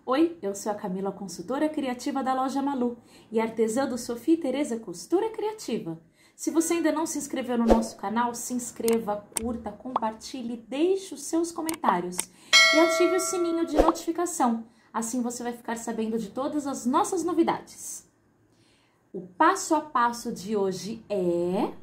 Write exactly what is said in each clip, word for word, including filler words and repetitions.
Oi, eu sou a Camila, consultora criativa da Loja Malu e artesã do Sofia e Tereza Costura Criativa. Se você ainda não se inscreveu no nosso canal, se inscreva, curta, compartilhe, deixe os seus comentários e ative o sininho de notificação. Assim você vai ficar sabendo de todas as nossas novidades. O passo a passo de hoje é...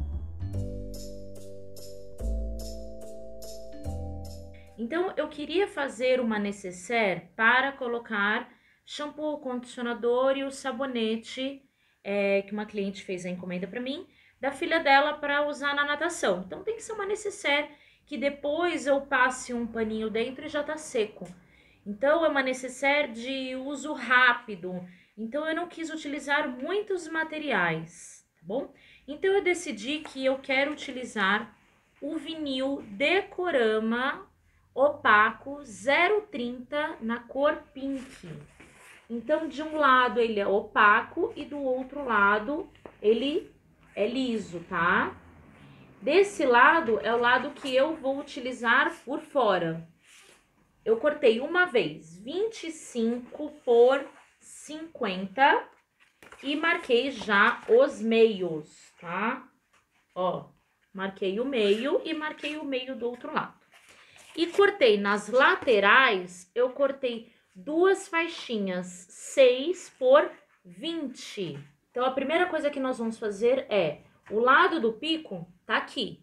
Então, eu queria fazer uma nécessaire para colocar shampoo, condicionador e o sabonete é, que uma cliente fez a encomenda para mim, da filha dela para usar na natação. Então, tem que ser uma nécessaire que depois eu passe um paninho dentro e já tá seco. Então, é uma nécessaire de uso rápido. Então, eu não quis utilizar muitos materiais, tá bom? Então, eu decidi que eu quero utilizar o vinil Decorama opaco zero trinta na cor pink. Então, de um lado ele é opaco e do outro lado ele é liso, tá? Desse lado é o lado que eu vou utilizar por fora. Eu cortei uma vez vinte e cinco por cinquenta e marquei já os meios, tá? Ó, marquei o meio e marquei o meio do outro lado. E cortei nas laterais, eu cortei duas faixinhas, seis por vinte. Então, a primeira coisa que nós vamos fazer é, o lado do pico tá aqui.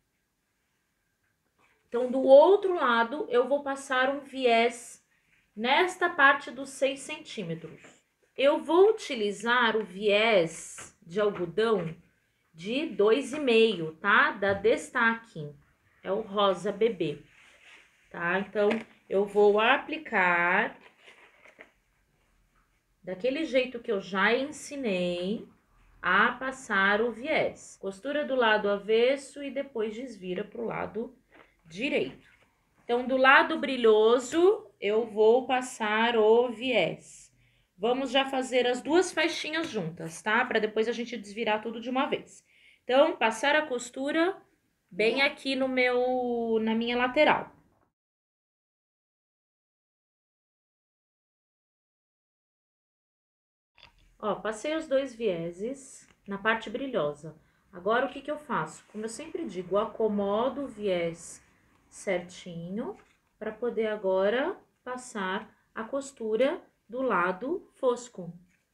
Então, do outro lado, eu vou passar um viés nesta parte dos seis centímetros. Eu vou utilizar o viés de algodão de dois e meio, tá? Da Destaque, é o rosa bebê. Tá? Então, eu vou aplicar daquele jeito que eu já ensinei a passar o viés. Costura do lado avesso e depois desvira para o lado direito. Então, do lado brilhoso, eu vou passar o viés. Vamos já fazer as duas faixinhas juntas, tá? Para depois a gente desvirar tudo de uma vez. Então, passar a costura bem aqui no meu, na minha lateral. Ó, passei os dois vieses na parte brilhosa. Agora, o que que eu faço? Como eu sempre digo, acomodo o viés certinho para poder agora passar a costura do lado fosco.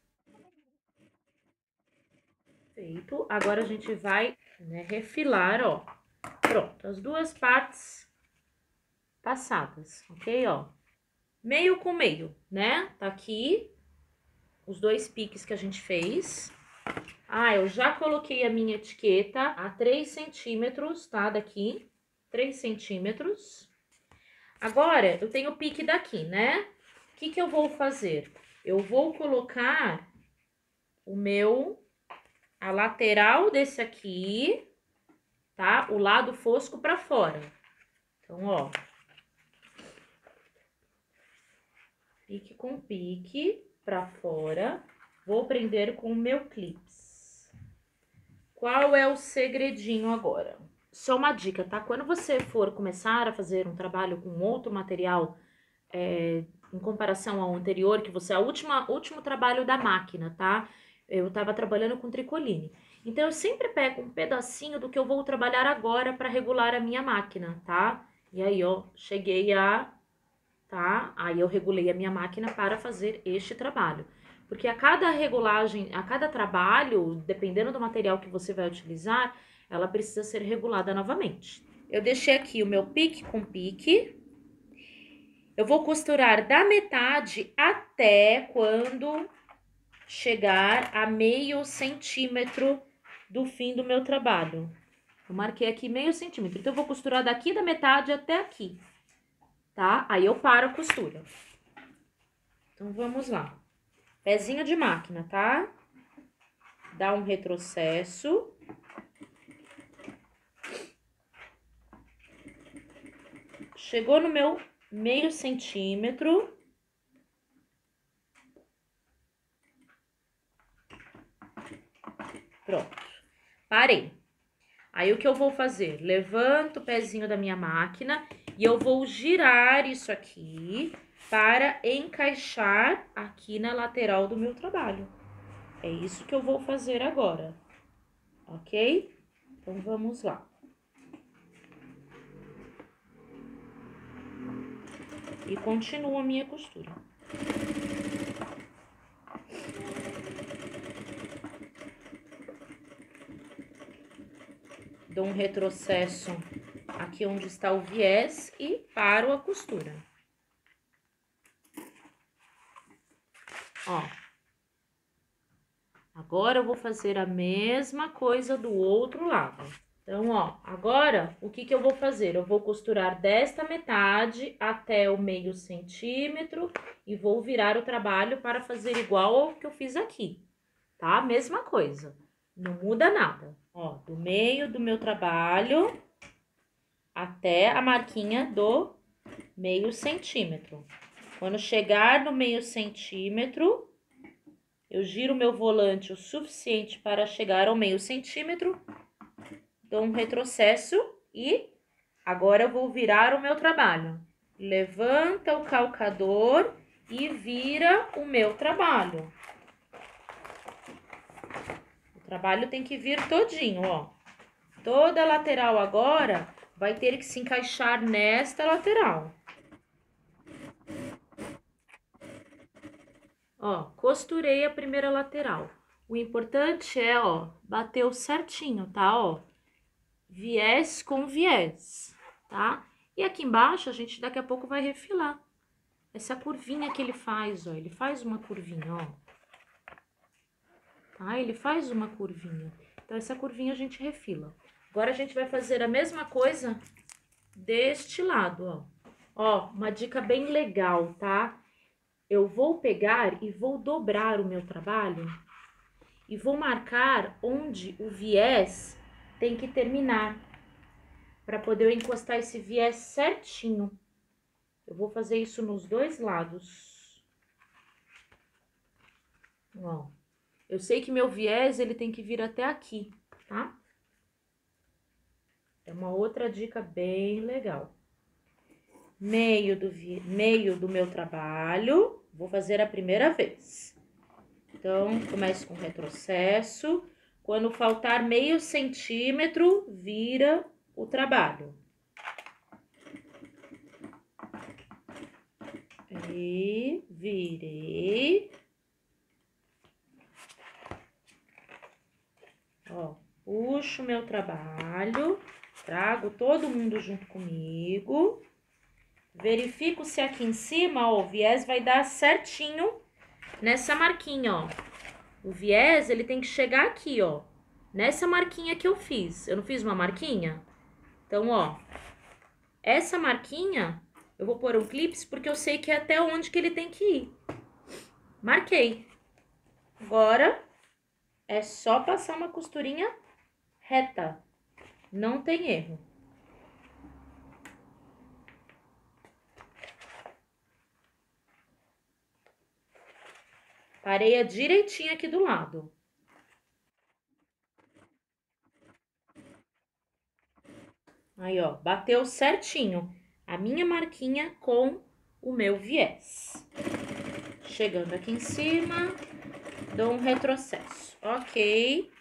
Feito. Agora, a gente vai, né, refilar, ó. Pronto, as duas partes passadas, ok? Ó, meio com meio, né? Tá aqui os dois piques que a gente fez. Ah, eu já coloquei a minha etiqueta a três centímetros, tá? Daqui, três centímetros. Agora, eu tenho o pique daqui, né? O que que eu vou fazer? Eu vou colocar o meu, a lateral desse aqui, tá? O lado fosco pra fora. Então, ó. Pique com pique pra fora. Vou prender com o meu clips. Qual é o segredinho agora? Só uma dica, tá? Quando você for começar a fazer um trabalho com outro material, é, em comparação ao anterior, que você é o último trabalho da máquina, tá? Eu tava trabalhando com tricoline. Então, eu sempre pego um pedacinho do que eu vou trabalhar agora para regular a minha máquina, tá? E aí, ó, cheguei a... tá? Aí, eu regulei a minha máquina para fazer este trabalho. Porque a cada regulagem, a cada trabalho, dependendo do material que você vai utilizar, ela precisa ser regulada novamente. Eu deixei aqui o meu pique com pique. Eu vou costurar da metade até quando chegar a meio centímetro do fim do meu trabalho. Eu marquei aqui meio centímetro. Então, eu vou costurar daqui da metade até aqui, tá? Aí, eu paro a costura. Então, vamos lá. Pezinho de máquina, tá? Dá um retrocesso. Chegou no meu meio centímetro. Pronto. Parei. Aí o que eu vou fazer? Levanto o pezinho da minha máquina e eu vou girar isso aqui para encaixar aqui na lateral do meu trabalho. É isso que eu vou fazer agora, ok? Então, vamos lá. E continuo a minha costura. Dou um retrocesso aqui onde está o viés e paro a costura. Ó. Agora eu vou fazer a mesma coisa do outro lado. Então, ó, agora o que que eu vou fazer? Eu vou costurar desta metade até o meio centímetro e vou virar o trabalho para fazer igual ao que eu fiz aqui, tá? Mesma coisa, não muda nada. Ó, do meio do meu trabalho até a marquinha do meio centímetro. Quando chegar no meio centímetro, eu giro meu volante o suficiente para chegar ao meio centímetro, dou um retrocesso e agora eu vou virar o meu trabalho. Levanta o calcador e vira o meu trabalho. O trabalho tem que vir todinho, ó. Toda a lateral agora vai ter que se encaixar nesta lateral. Ó, costurei a primeira lateral. O importante é, ó, bateu certinho, tá, ó? Viés com viés, tá? E aqui embaixo a gente daqui a pouco vai refilar. Essa curvinha que ele faz, ó, ele faz uma curvinha, ó. Tá? Ele faz uma curvinha. Então, essa curvinha a gente refila. Agora, a gente vai fazer a mesma coisa deste lado, ó. Ó, uma dica bem legal, tá? Eu vou pegar e vou dobrar o meu trabalho e vou marcar onde o viés tem que terminar, para poder eu encostar esse viés certinho. Eu vou fazer isso nos dois lados. Ó, eu sei que meu viés, ele tem que vir até aqui, tá? É uma outra dica bem legal. Meio do, vi... meio do meu trabalho, vou fazer a primeira vez. Então, começo com retrocesso. Quando faltar meio centímetro, vira o trabalho. E virei. Ó, puxo meu trabalho, trago todo mundo junto comigo. Verifico se aqui em cima, ó, o viés vai dar certinho nessa marquinha, ó. O viés, ele tem que chegar aqui, ó, nessa marquinha que eu fiz. Eu não fiz uma marquinha? Então, ó, essa marquinha, eu vou pôr um clips porque eu sei que é até onde que ele tem que ir. Marquei. Agora, é só passar uma costurinha reta. Não tem erro. Pareia direitinho aqui do lado. Aí, ó, bateu certinho a minha marquinha com o meu viés. Chegando aqui em cima, dou um retrocesso. Ok.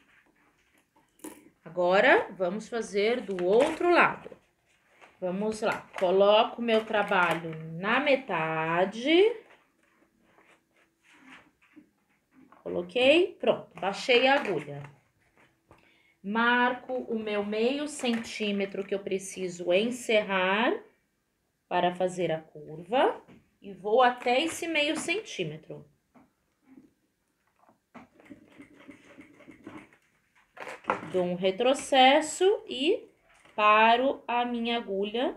Agora, vamos fazer do outro lado. Vamos lá. Coloco o meu trabalho na metade. Coloquei, pronto, baixei a agulha. Marco o meu meio centímetro que eu preciso encerrar para fazer a curva e vou até esse meio centímetro. Dou um retrocesso e paro a minha agulha.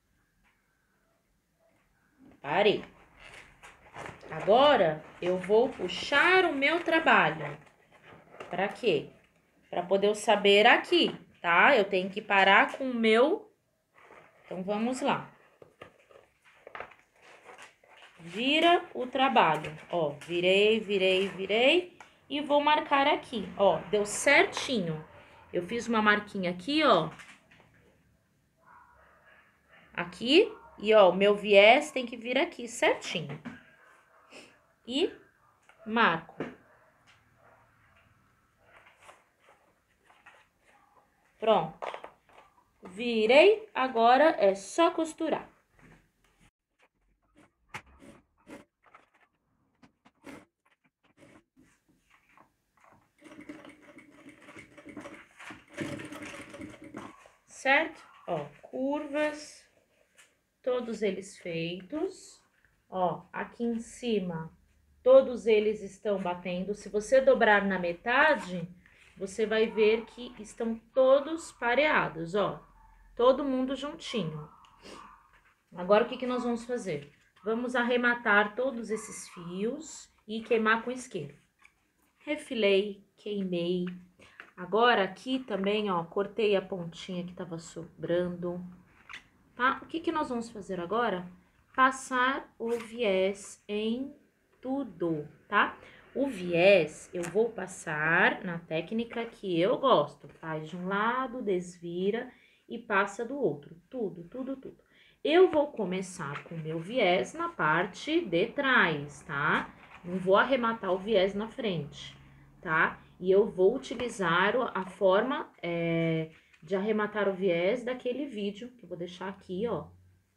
Parei. Agora, eu vou puxar o meu trabalho. Para quê? Para poder eu saber aqui, tá? Eu tenho que parar com o meu... Então, vamos lá. Vira o trabalho. Ó, virei, virei, virei. E vou marcar aqui, ó. Deu certinho. Eu fiz uma marquinha aqui, ó. Aqui, e ó, o meu viés tem que vir aqui certinho. E marco. Pronto. Virei, agora é só costurar. Certo? Ó, curvas, todos eles feitos. Ó, aqui em cima, todos eles estão batendo. Se você dobrar na metade, você vai ver que estão todos pareados, ó. Todo mundo juntinho. Agora, o que que nós vamos fazer? Vamos arrematar todos esses fios e queimar com isqueiro. Refilei, queimei. Agora, aqui também, ó, cortei a pontinha que tava sobrando, tá? O que que nós vamos fazer agora? Passar o viés em tudo, tá? O viés eu vou passar na técnica que eu gosto. Faz de um lado, desvira e passa do outro. Tudo, tudo, tudo. Eu vou começar com o meu viés na parte de trás, tá? Não vou arrematar o viés na frente, tá? E eu vou utilizar a forma é, de arrematar o viés daquele vídeo, que eu vou deixar aqui, ó.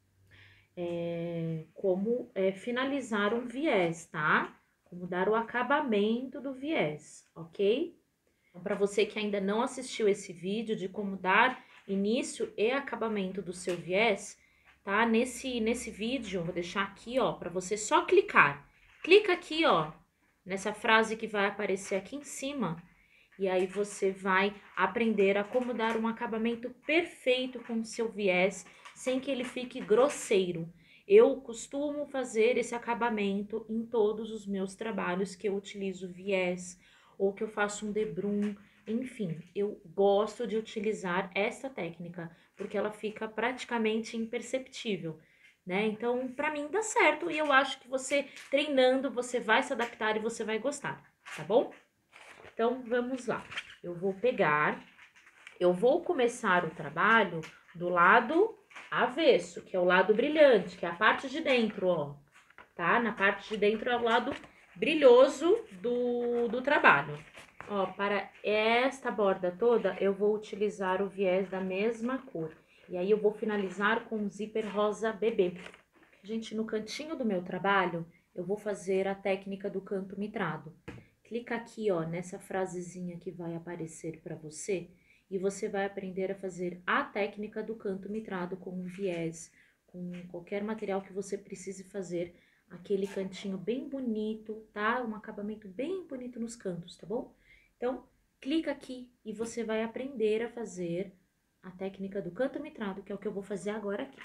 É, como é, finalizar um viés, tá? Como dar o acabamento do viés, ok? Então, para você que ainda não assistiu esse vídeo de como dar início e acabamento do seu viés, tá? Nesse, nesse vídeo, eu vou deixar aqui, ó, para você só clicar. Clica aqui, ó, nessa frase que vai aparecer aqui em cima, e aí você vai aprender a como dar um acabamento perfeito com o seu viés, sem que ele fique grosseiro. Eu costumo fazer esse acabamento em todos os meus trabalhos que eu utilizo viés, ou que eu faço um debrum, enfim, eu gosto de utilizar essa técnica, porque ela fica praticamente imperceptível, né? Então, pra mim dá certo, e eu acho que você treinando, você vai se adaptar e você vai gostar, tá bom? Então, vamos lá. Eu vou pegar, eu vou começar o trabalho do lado avesso, que é o lado brilhante, que é a parte de dentro, ó. Tá? Na parte de dentro é o lado brilhoso do, do trabalho. Ó, para esta borda toda, eu vou utilizar o viés da mesma cor. E aí, eu vou finalizar com o zíper rosa bebê. Gente, no cantinho do meu trabalho, eu vou fazer a técnica do canto mitrado. Clica aqui, ó, nessa frasezinha que vai aparecer para você e você vai aprender a fazer a técnica do canto mitrado com viés, com qualquer material que você precise fazer, aquele cantinho bem bonito, tá? Um acabamento bem bonito nos cantos, tá bom? Então, clica aqui e você vai aprender a fazer a técnica do canto mitrado, que é o que eu vou fazer agora aqui.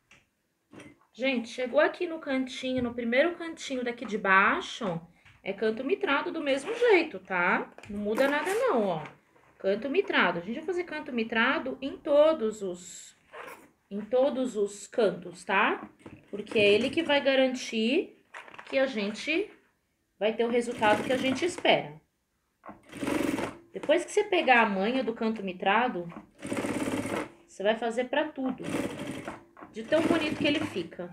Gente, chegou aqui no cantinho, no primeiro cantinho daqui de baixo, é canto mitrado do mesmo jeito, tá? Não muda nada não, ó. Canto mitrado. A gente vai fazer canto mitrado em todos os em todos os cantos, tá? Porque é ele que vai garantir que a gente vai ter o resultado que a gente espera. Depois que você pegar a manha do canto mitrado, você vai fazer pra tudo. De tão bonito que ele fica.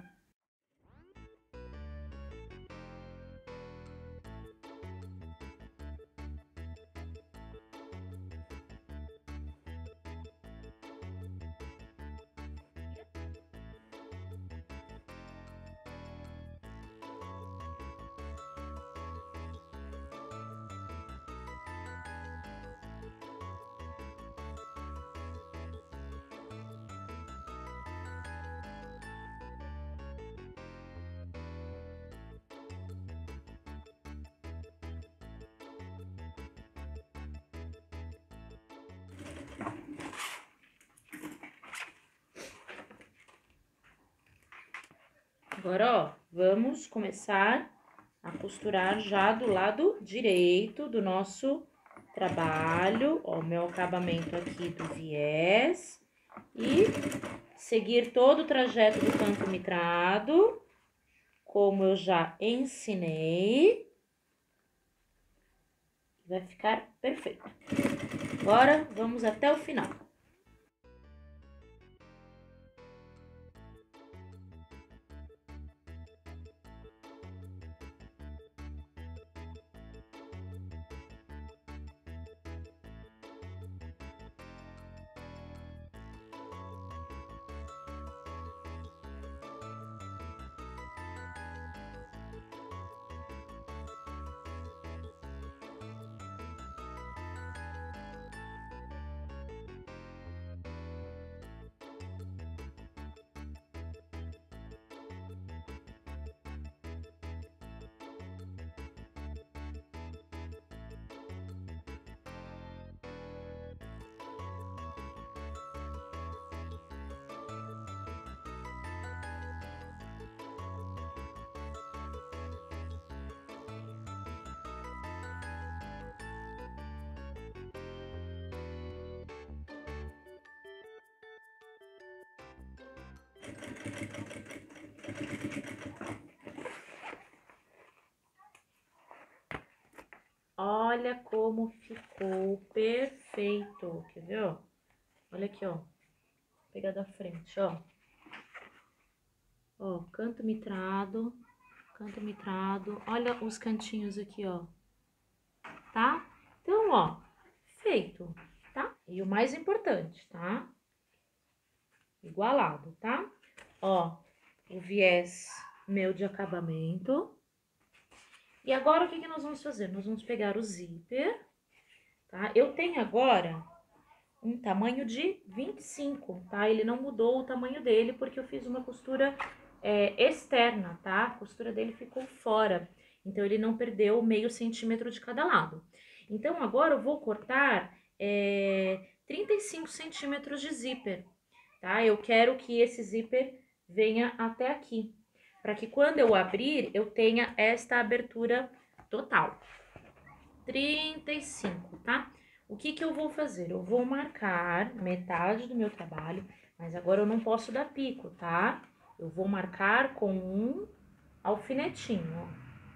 Agora, ó, vamos começar a costurar já do lado direito do nosso trabalho, ó, o meu acabamento aqui do viés, e seguir todo o trajeto do canto mitrado, como eu já ensinei, vai ficar perfeito. Agora, vamos até o final. Olha como ficou perfeito, quer ver, ó? Olha aqui, ó, vou pegar da frente, ó. Ó, canto mitrado, canto mitrado, olha os cantinhos aqui, ó, tá? Então, ó, feito, tá? E o mais importante, tá? Igualado, tá? Ó, o viés meu de acabamento. E agora, o que que nós vamos fazer? Nós vamos pegar o zíper, tá? Eu tenho agora um tamanho de vinte e cinco, tá? Ele não mudou o tamanho dele porque eu fiz uma costura é, externa, tá? A costura dele ficou fora, então ele não perdeu meio centímetro de cada lado. Então, agora eu vou cortar é, trinta e cinco centímetros de zíper, tá? Eu quero que esse zíper venha até aqui, para que quando eu abrir, eu tenha esta abertura total. trinta e cinco, tá? O que que eu vou fazer? Eu vou marcar metade do meu trabalho, mas agora eu não posso dar pico, tá? Eu vou marcar com um alfinetinho, ó.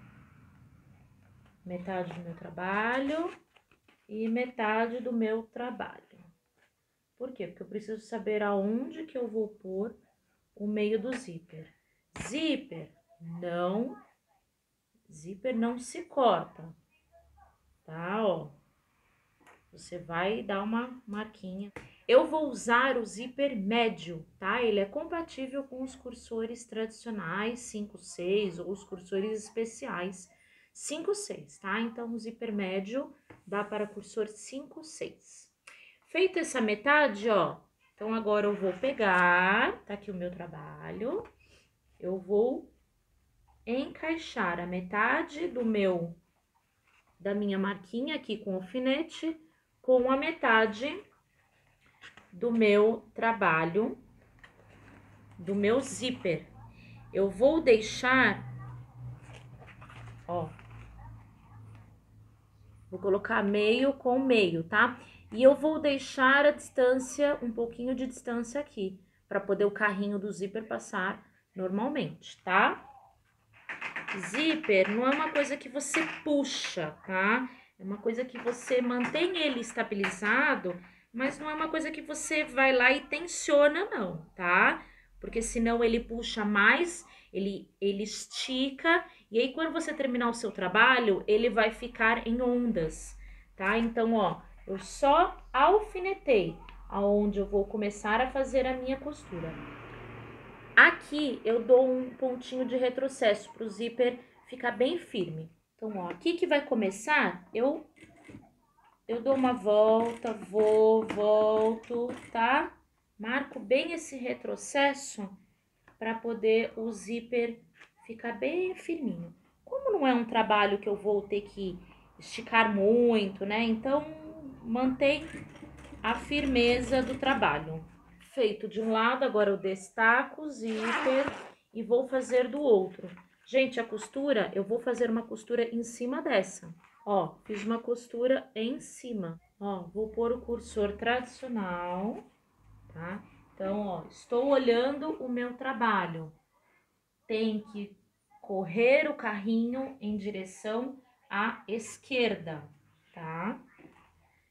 Metade do meu trabalho e metade do meu trabalho. Por quê? Porque eu preciso saber aonde que eu vou pôr o meio do zíper. Zíper não, zíper não se corta, tá? Ó, você vai dar uma marquinha. Eu vou usar o zíper médio, tá? Ele é compatível com os cursores tradicionais cinco seis ou os cursores especiais cinco seis, tá? Então, o zíper médio dá para cursor cinco seis. Feita essa metade, ó, então agora eu vou pegar, tá aqui o meu trabalho, eu vou encaixar a metade do meu, da minha marquinha aqui com alfinete, com a metade do meu trabalho, do meu zíper. Eu vou deixar, ó, vou colocar meio com meio, tá? E eu vou deixar a distância, um pouquinho de distância aqui, para poder o carrinho do zíper passar normalmente, tá? Zíper não é uma coisa que você puxa, tá? É uma coisa que você mantém ele estabilizado, mas não é uma coisa que você vai lá e tensiona, não, tá? Porque senão ele puxa mais, ele, ele estica, e aí quando você terminar o seu trabalho, ele vai ficar em ondas, tá? Então, ó, eu só alfinetei aonde eu vou começar a fazer a minha costura. Aqui eu dou um pontinho de retrocesso para o zíper ficar bem firme. Então, ó, aqui que vai começar, eu, eu dou uma volta, vou, volto, tá? Marco bem esse retrocesso para poder o zíper ficar bem firminho. Como não é um trabalho que eu vou ter que esticar muito, né? Então, mantém a firmeza do trabalho. Feito de um lado, agora eu destaco o zíper e vou fazer do outro. Gente, a costura, eu vou fazer uma costura em cima dessa. Ó, fiz uma costura em cima. Ó, vou pôr o cursor tradicional, tá? Então, ó, estou olhando o meu trabalho. Tem que correr o carrinho em direção à esquerda, tá?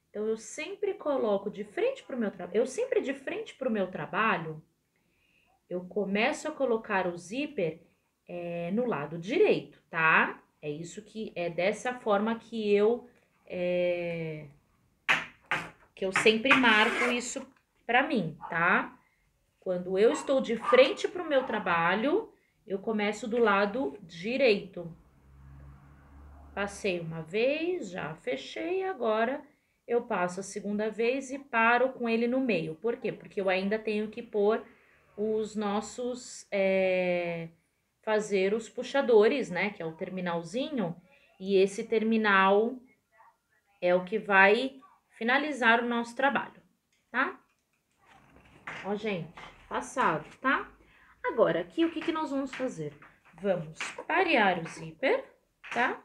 Então, eu sempre coloco de frente pro meu trabalho, eu sempre de frente pro meu trabalho, eu começo a colocar o zíper é, no lado direito, tá? É isso que, é dessa forma que eu, é, que eu sempre marco isso pra mim, tá? Quando eu estou de frente pro meu trabalho, eu começo do lado direito. Passei uma vez, já fechei, agora eu passo a segunda vez e paro com ele no meio. Por quê? Porque eu ainda tenho que pôr os nossos, é, fazer os puxadores, né? Que é o terminalzinho, e esse terminal é o que vai finalizar o nosso trabalho, tá? Ó, gente, passado, tá? Agora, aqui, o que que nós vamos fazer? Vamos parear o zíper, tá?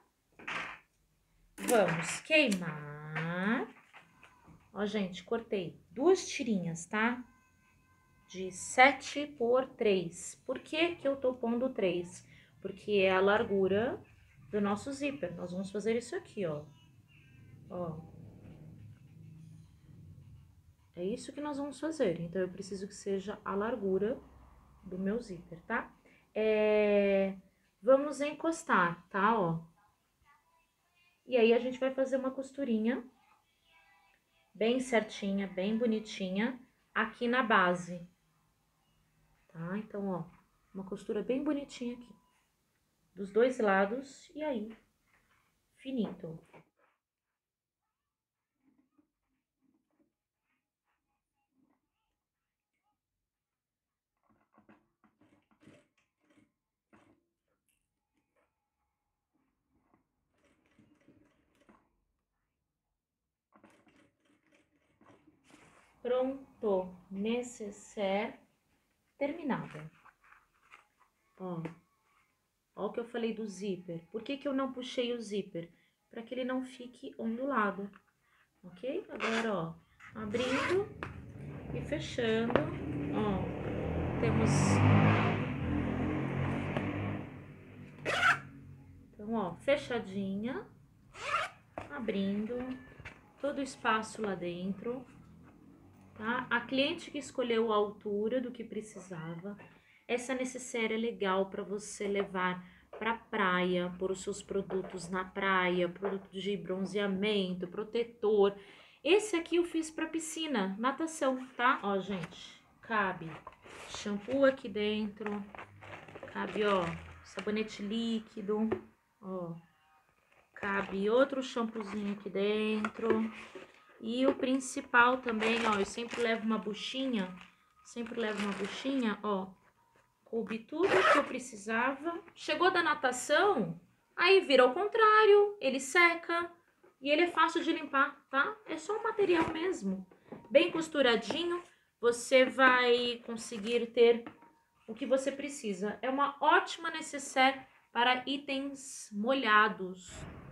Vamos queimar. Ó, gente, cortei duas tirinhas, tá? De sete por três. Por que que eu tô pondo três? Porque é a largura do nosso zíper. Nós vamos fazer isso aqui, ó. Ó. É isso que nós vamos fazer. Então, eu preciso que seja a largura do meu zíper, tá? É... Vamos encostar, tá? Ó. E aí, a gente vai fazer uma costurinha bem certinha, bem bonitinha, aqui na base, tá? Então, ó, uma costura bem bonitinha aqui, dos dois lados, e aí, finito. Pronto, necessaire terminada. Ó, ó o que eu falei do zíper. Por que que eu não puxei o zíper? Para que ele não fique ondulado, ok? Agora, ó, abrindo e fechando, ó, temos... Então, ó, fechadinha, abrindo todo o espaço lá dentro. Tá? A cliente que escolheu a altura do que precisava. Essa necessaire é legal para você levar para praia, pôr os seus produtos na praia, produto de bronzeamento, protetor. Esse aqui eu fiz para piscina, natação, tá? Ó, gente, cabe shampoo aqui dentro, cabe, ó, sabonete líquido, ó, cabe outro shampoozinho aqui dentro. E o principal também, ó, eu sempre levo uma buchinha, sempre levo uma buchinha, ó, coube tudo que eu precisava. Chegou da natação, aí vira ao contrário, ele seca e ele é fácil de limpar, tá? É só um material mesmo, bem costuradinho, você vai conseguir ter o que você precisa. É uma ótima necessaire para itens molhados.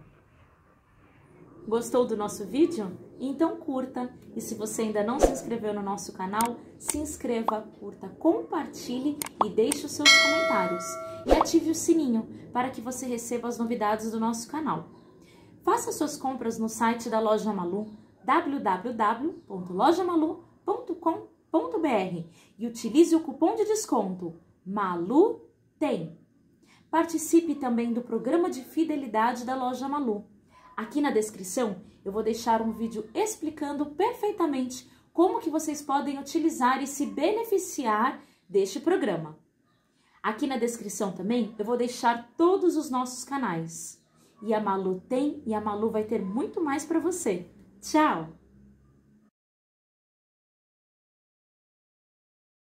Gostou do nosso vídeo? Então curta, e se você ainda não se inscreveu no nosso canal, se inscreva, curta, compartilhe e deixe os seus comentários. E ative o sininho para que você receba as novidades do nosso canal. Faça suas compras no site da Loja Malu, w w w ponto loja malu ponto com ponto b r, e utilize o cupom de desconto MALUTEM. Participe também do programa de fidelidade da Loja Malu. Aqui na descrição eu vou deixar um vídeo explicando perfeitamente como que vocês podem utilizar e se beneficiar deste programa. Aqui na descrição também eu vou deixar todos os nossos canais. E a Malu tem, e a Malu vai ter muito mais para você. Tchau!